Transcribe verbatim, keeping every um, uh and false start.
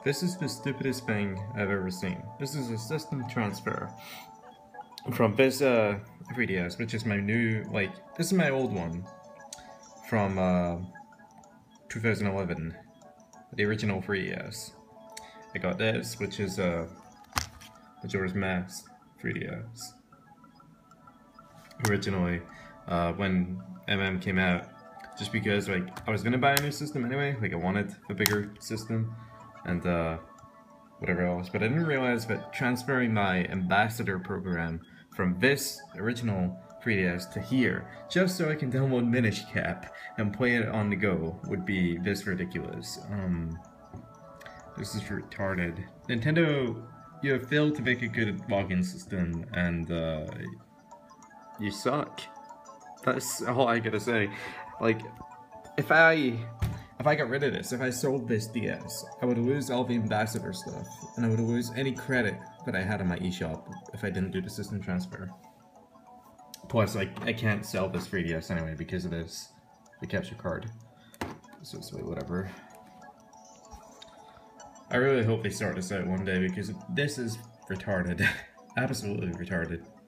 This is the stupidest thing I've ever seen. This is a system transfer from this uh, three D S, which is my new, like, this is my old one from uh, two thousand eleven, the original three D S. I got this, which is uh, the Majora's Mask three D S. Originally, uh, when M M came out, just because like I was gonna buy a new system anyway, like I wanted a bigger system and uh, whatever else, but I didn't realize that transferring my ambassador program from this original three D S to here, just so I can download Minish Cap and play it on the go, would be this ridiculous. Um, this is retarded. Nintendo, you have failed to make a good login system, and uh, you suck. That's all I gotta say. Like, if I if I got rid of this, if I sold this D S, I would lose all the ambassador stuff, and I would lose any credit that I had on my eShop if I didn't do the system transfer. Plus, like, I can't sell this three D S anyway because of this, the capture card. So it's like whatever. I really hope they sort this out one day because this is retarded. Absolutely retarded.